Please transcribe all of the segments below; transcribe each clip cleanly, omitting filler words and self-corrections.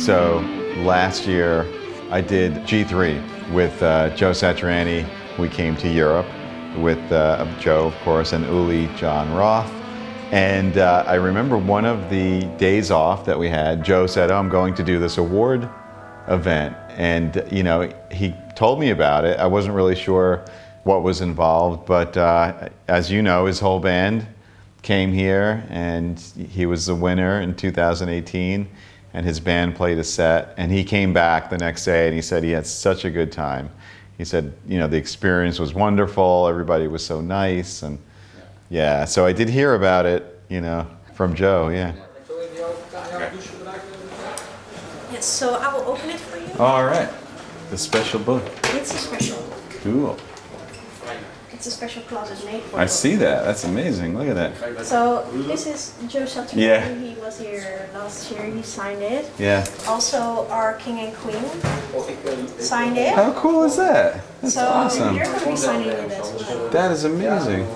So last year I did G3 with Joe Satriani. We came to Europe with Joe, of course, and Uli John Roth. And I remember one of the days off that we had, Joe said, "Oh, I'm going to do this award event." And, you know, he told me about it. I wasn't really sure what was involved, but as you know, his whole band came here and he was the winner in 2018, and his band played a set, and he came back the next day and he said he had such a good time. He said, you know, the experience was wonderful, everybody was so nice, and yeah, so I did hear about it, you know, from Joe, yeah. Yes, so I will open it for you. All right, the special book. It's a special. Cool. It's a special closet made for I see that. That's amazing. Look at that. So this is Joe Satriani. Yeah. He was here last year. He signed it. Yeah. Also, our king and queen signed it. How cool is that? That's so awesome. you're going to be signing it as well. That is amazing.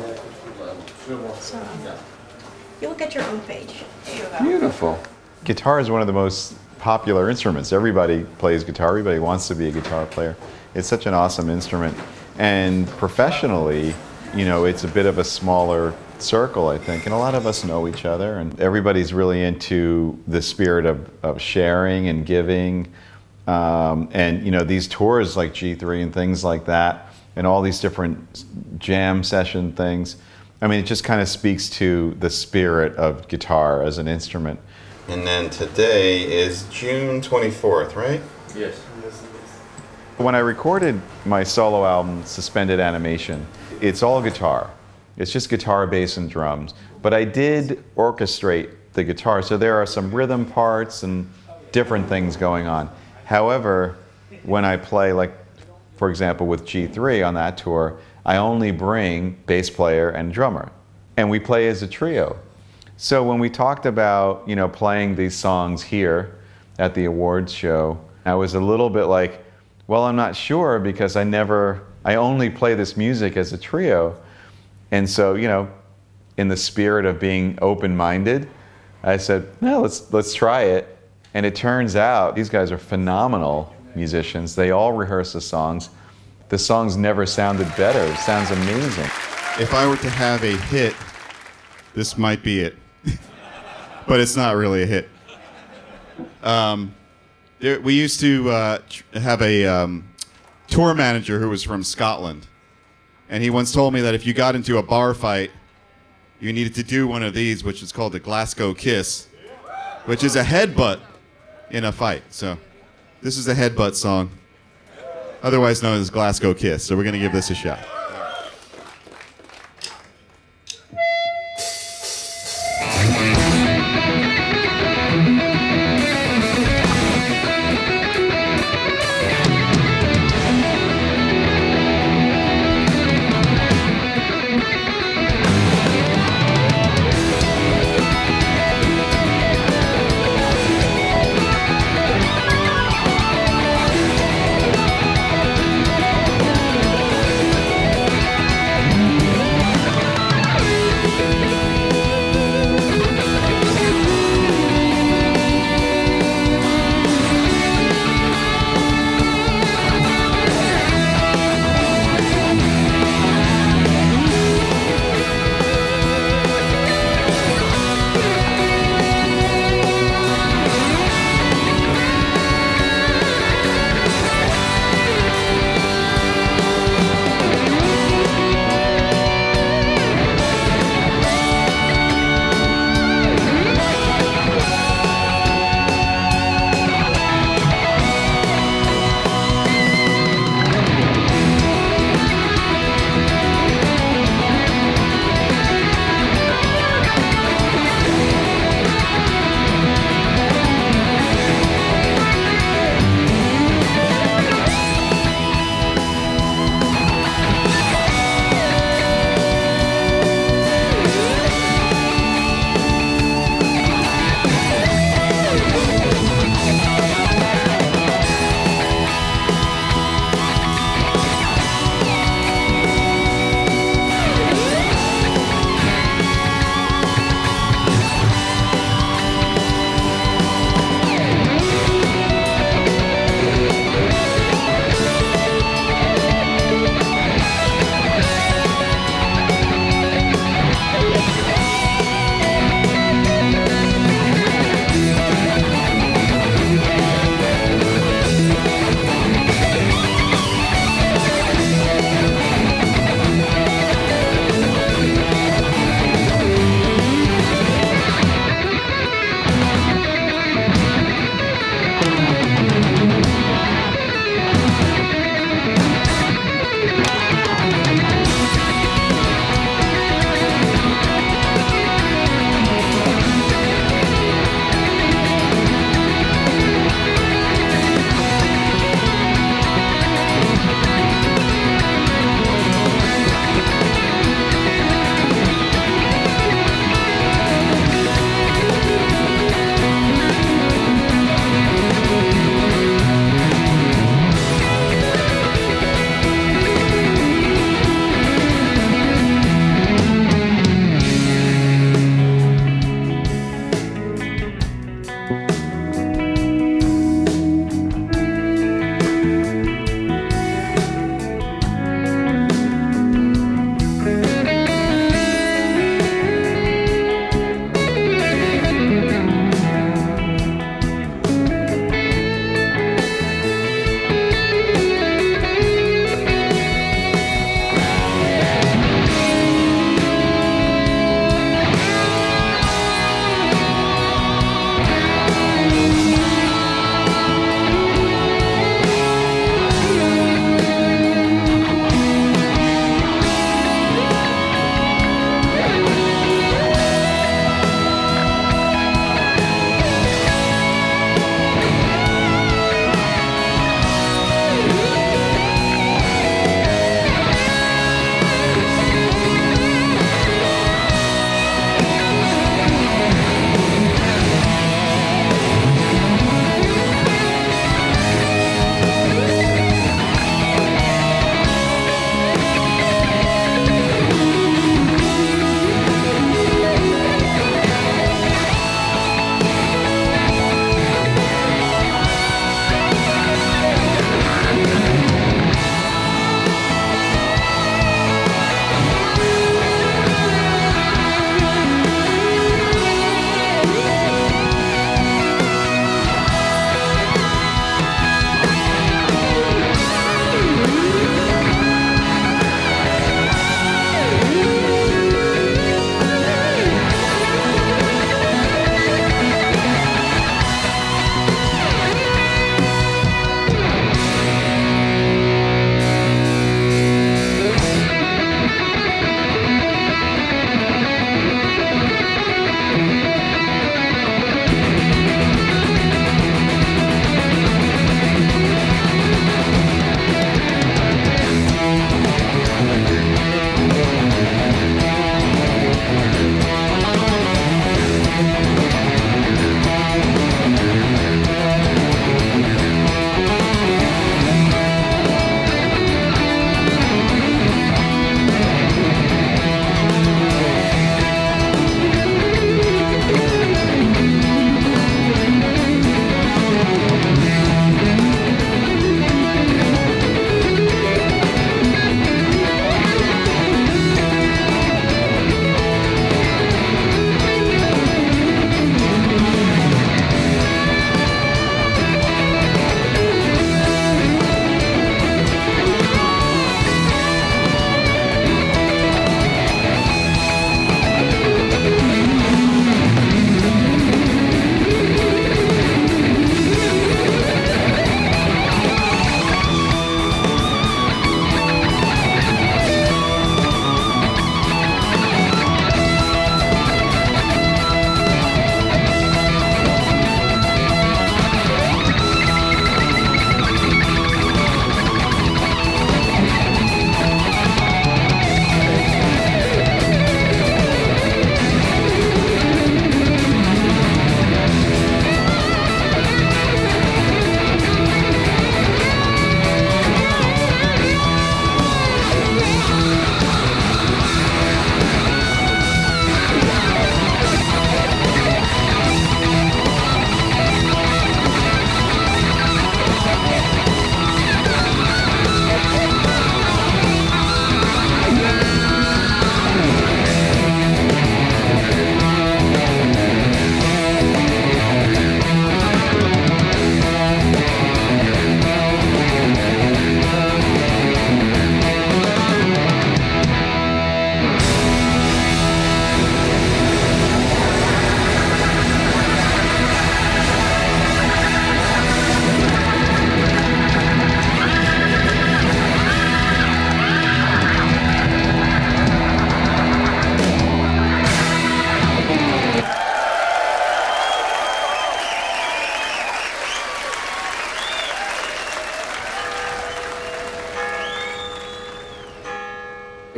So you'll get your own page. There you go. Beautiful. Guitar is one of the most popular instruments. Everybody plays guitar. Everybody wants to be a guitar player. It's such an awesome instrument. And professionally, you know, it's a bit of a smaller circle, I think, and a lot of us know each other, and everybody's really into the spirit of sharing and giving. And, you know, these tours like G3 and things like that, and all these different jam session things, I mean, it just kind of speaks to the spirit of guitar as an instrument. And then today is June 24th, right? Yes. When I recorded my solo album, Suspended Animation, it's all guitar. It's just guitar, bass, and drums. But I did orchestrate the guitar, so there are some rhythm parts and different things going on. However, when I play, like, for example, with G3 on that tour, I only bring bass player and drummer. And we play as a trio. So when we talked about, you know, playing these songs here at the awards show, I was a little bit like, well, I'm not sure because I only play this music as a trio. And so, you know, in the spirit of being open-minded, I said, no, let's try it. And it turns out these guys are phenomenal musicians. They all rehearse the songs. The songs never sounded better. It sounds amazing. If I were to have a hit, this might be it. But it's not really a hit. We used to have a tour manager who was from Scotland, and he once told me that if you got into a bar fight, you needed to do one of these, which is called the Glasgow Kiss, which is a headbutt in a fight. So this is a headbutt song, otherwise known as Glasgow Kiss. So we're going to give this a shot.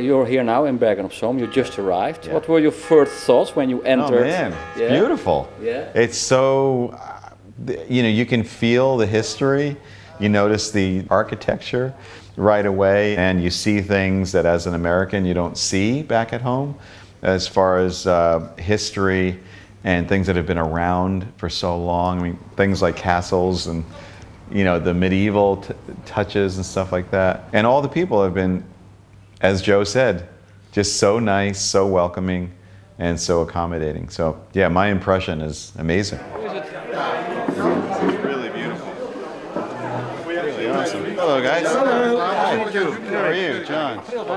you're here now in Bergen op Zoom. You just arrived. Yeah. What were your first thoughts when you entered? Oh man, it's beautiful. Yeah. It's so, you can feel the history. You notice the architecture right away, and you see things that as an American you don't see back at home, as far as history and things that have been around for so long. I mean, things like castles and the medieval touches and stuff like that. And all the people have been, as Joe said, just so nice, so welcoming, and so accommodating. So yeah, my impression is amazing. Really beautiful. Really awesome. Hello guys. Hello. Hi. How are you, John?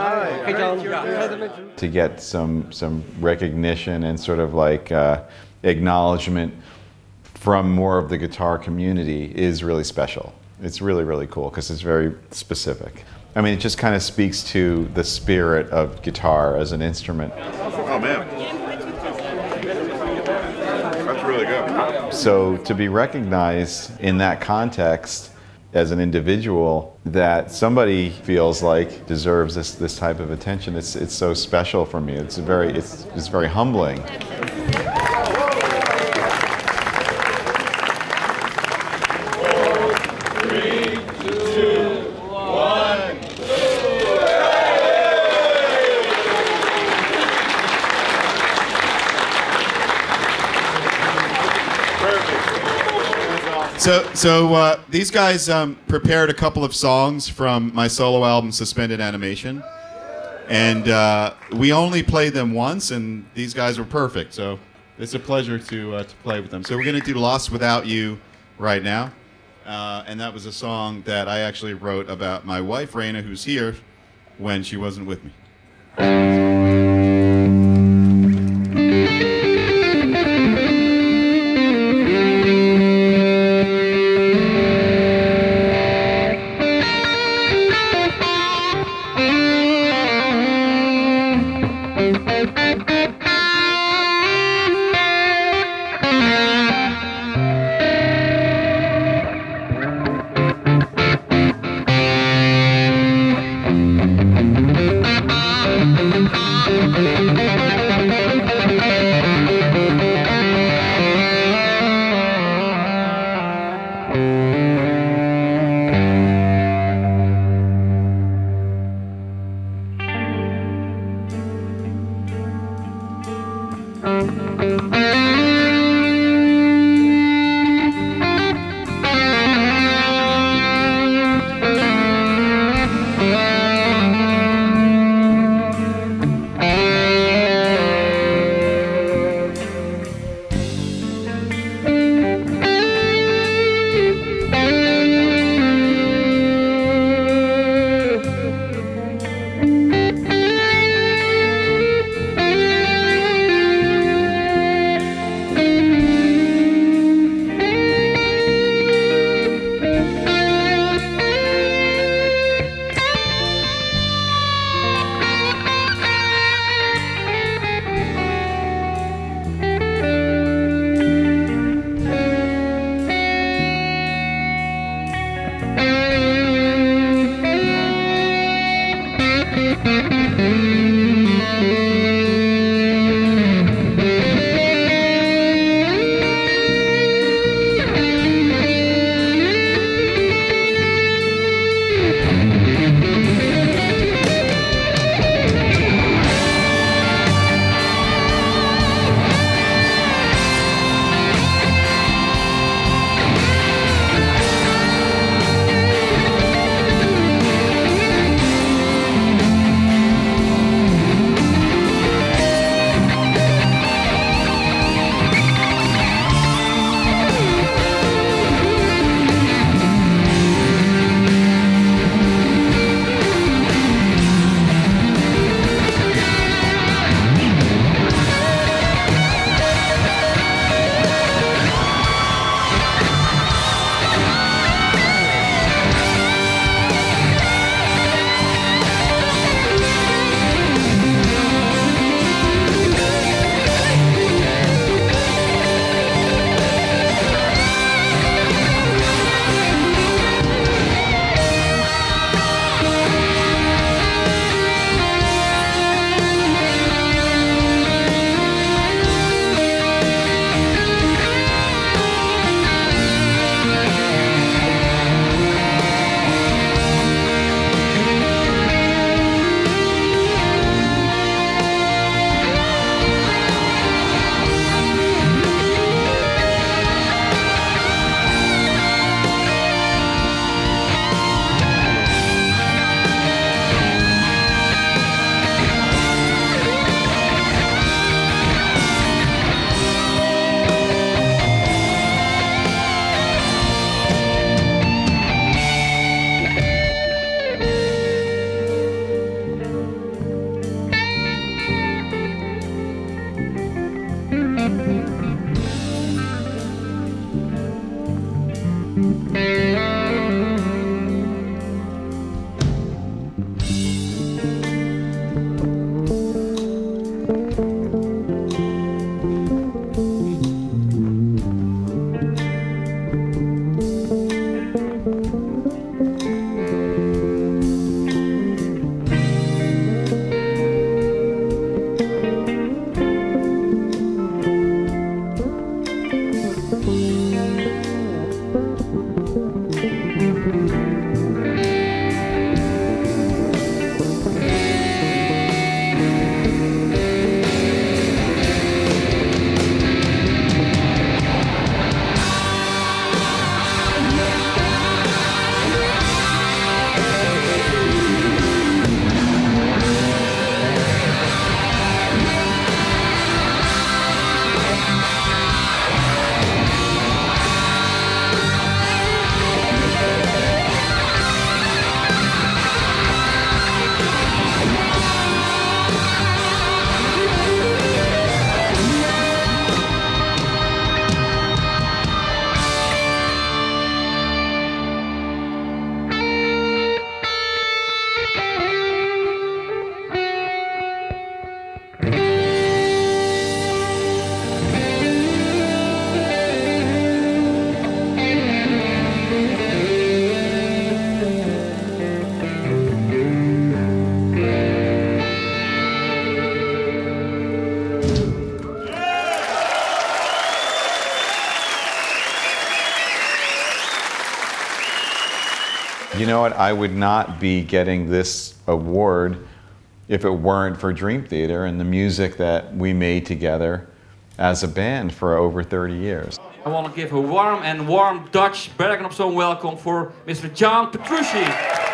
Hi. To get some recognition and sort of like acknowledgement from more of the guitar community is really special. It's really, really cool because it's very specific. I mean, it just kind of speaks to the spirit of guitar as an instrument. Oh man, that's really good. So to be recognized in that context as an individual, that somebody feels like deserves this type of attention, it's so special for me. It's very humbling. So these guys prepared a couple of songs from my solo album, Suspended Animation, and we only played them once, and these guys were perfect. So it's a pleasure to play with them. So we're going to do Lost Without You right now, and that was a song that I actually wrote about my wife, Rena, who's here, when she wasn't with me. You know what? I would not be getting this award if it weren't for Dream Theater and the music that we made together as a band for over 30 years. I want to give a warm Dutch Bergen op Zoom welcome for Mr. John Petrucci.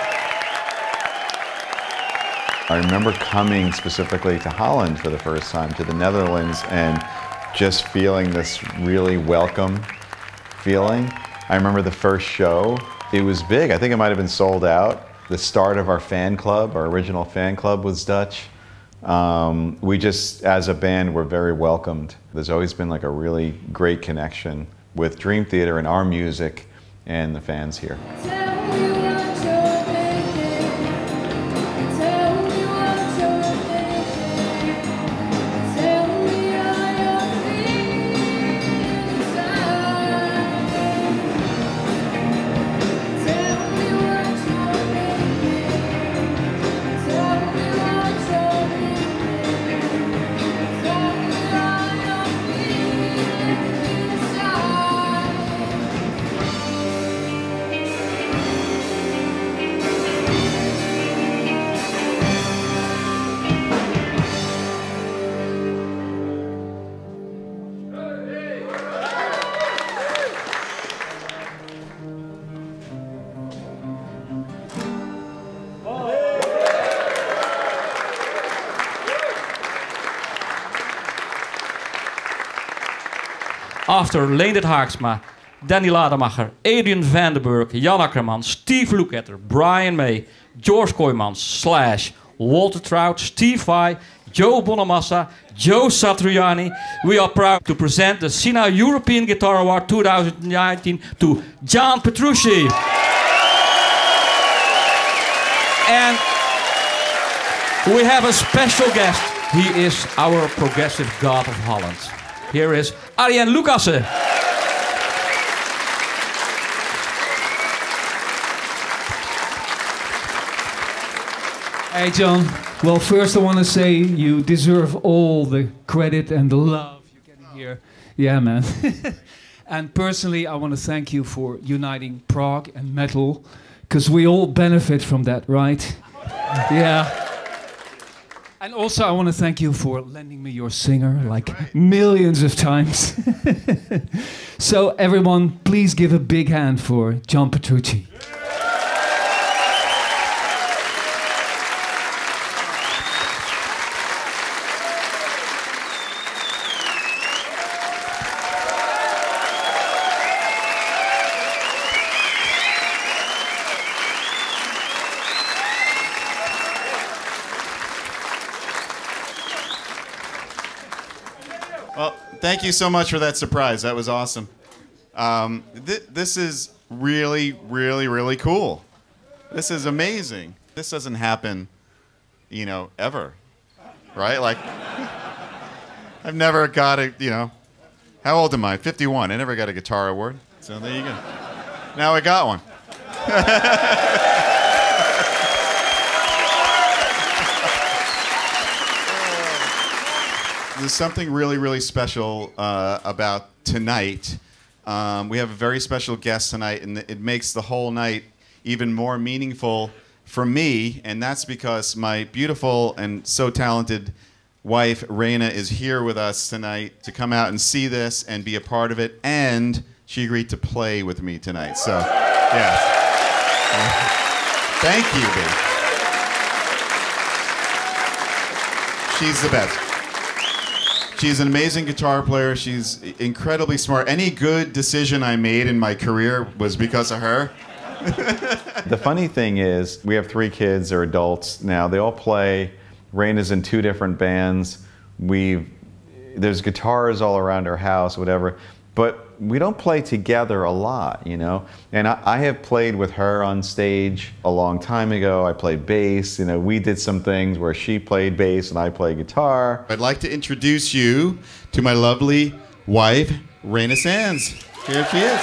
I remember coming specifically to Holland for the first time, to the Netherlands, and just feeling this really welcome feeling. I remember the first show. It was big. I think it might have been sold out. The start of our fan club, our original fan club, was Dutch. We just, as a band, were very welcomed. There's always been like a really great connection with Dream Theater and our music and the fans here. After Leendert Haaksma, Dany Lademacher, Adrian van den Berg, Jan Akkerman, Steve Lukather, Brian May, George Kooymans / Walter Trout, Steve Vai, Joe Bonnamassa, Joe Satriani, we are proud to present the Sena European Guitar Award 2019 to John Petrucci. And we have a special guest. He is our progressive god of Holland. Here is Adrian Lukather. Hey John, well first I want to say you deserve all the credit and the love you're getting here. Yeah man. And personally I want to thank you for uniting prog and metal, because we all benefit from that, right? Yeah. And also I want to thank you for lending me your singer like millions of times. So everyone, please give a big hand for John Petrucci. Well, thank you so much for that surprise. That was awesome. This is really, really, really cool. This is amazing. This doesn't happen, you know, ever, right? Like, I've never got a, you know, how old am I? 51. I never got a guitar award. So there you go. Now I got one. There's something really, really special about tonight. We have a very special guest tonight, and it makes the whole night even more meaningful for me, and that's because my beautiful and so talented wife, Rena, is here with us tonight to come out and see this and be a part of it, and she agreed to play with me tonight. So, yes. Thank you, babe. She's the best. She's an amazing guitar player. She's incredibly smart. Any good decision I made in my career was because of her. The funny thing is, we have 3 kids, they're adults now. They all play. Rena's in 2 different bands. There's guitars all around our house, whatever. But we don't play together a lot, you know? And I have played with her on stage a long time ago. I played bass. You know, we did some things where she played bass and I played guitar. I'd like to introduce you to my lovely wife, Rena Sands. Here she is.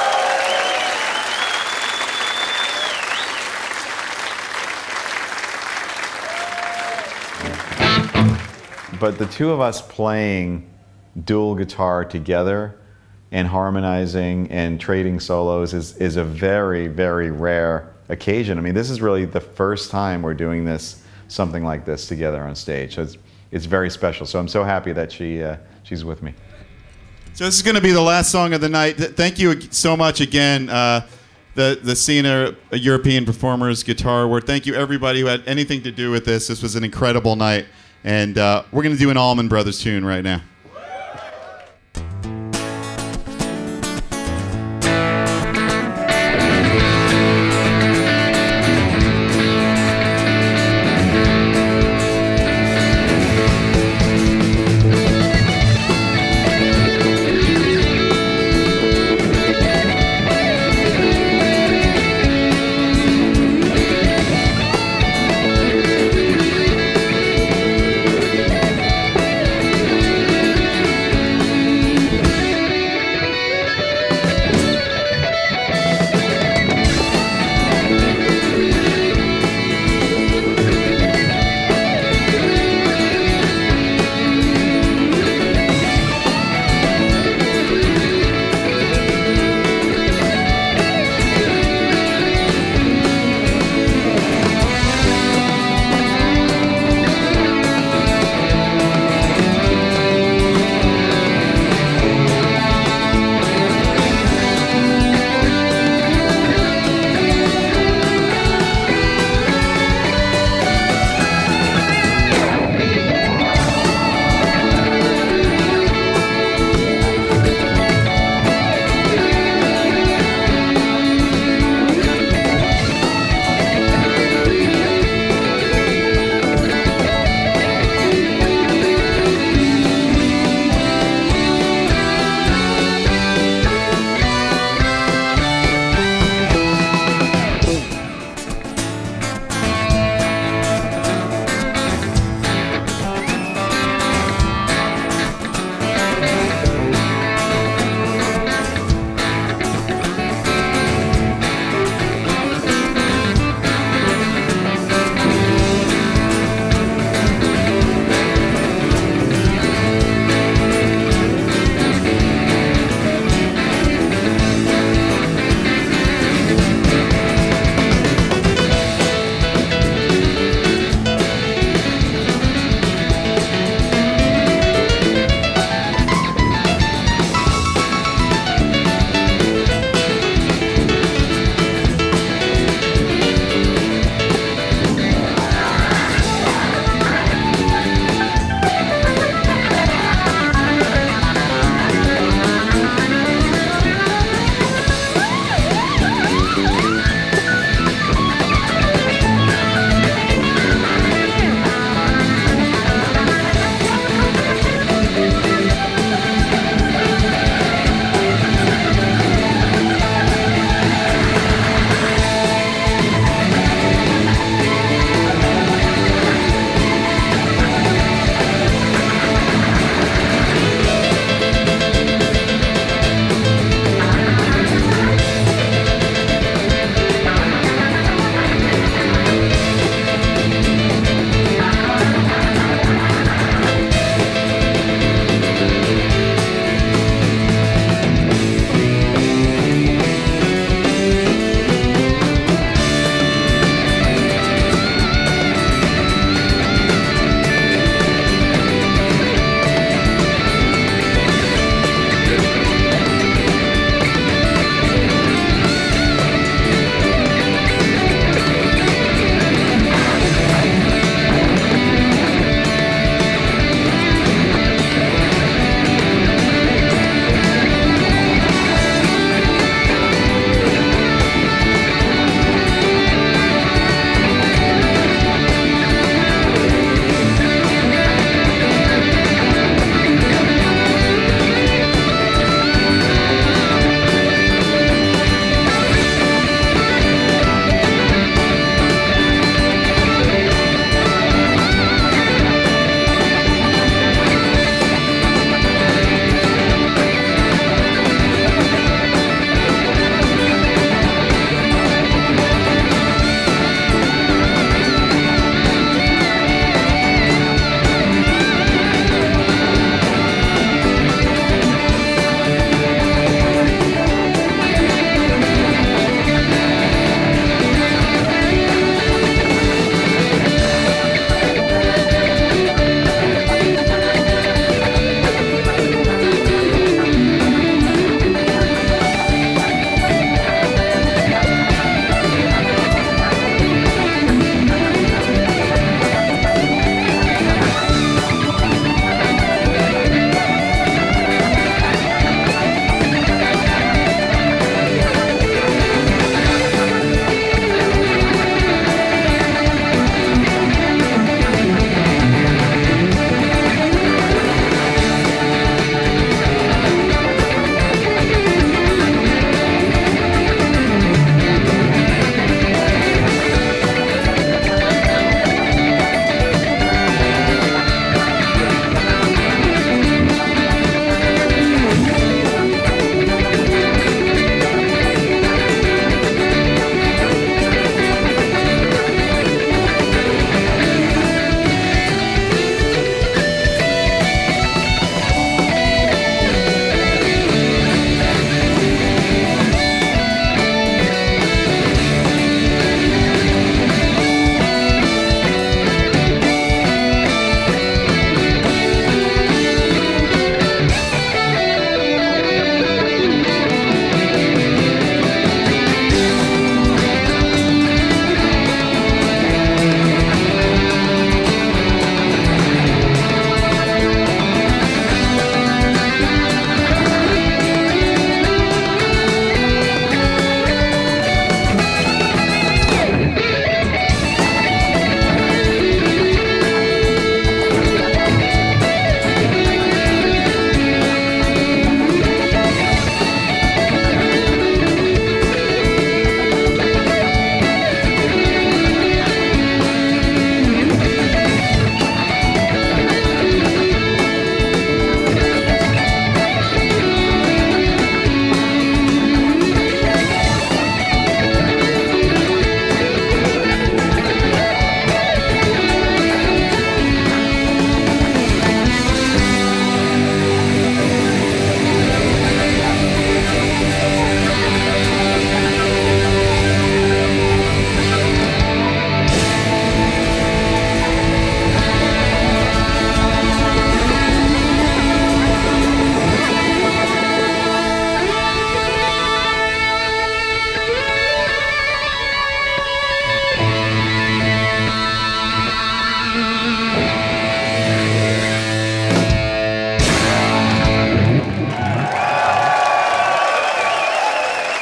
But the 2 of us playing dual guitar together and harmonizing and trading solos is a very, very rare occasion. I mean, this is really the first time we're doing something like this together on stage. So it's very special. So I'm so happy that she's with me. So this is going to be the last song of the night. Thank you so much again, the Sena European Performers Guitar Award. Thank you everybody who had anything to do with this. This was an incredible night. And we're going to do an Allman Brothers tune right now.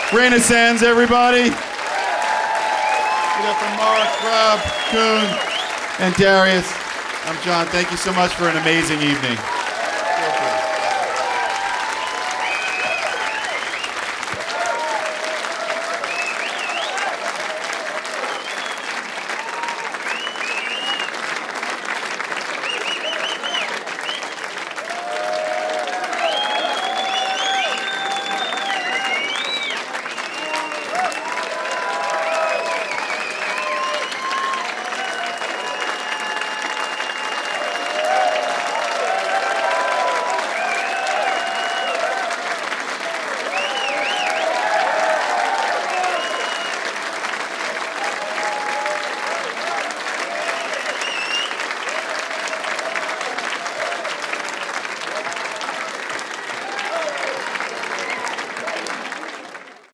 Rena Sands, everybody. Give it up for Mark, Rob, Koen, and Darius. I'm John. Thank you so much for an amazing evening.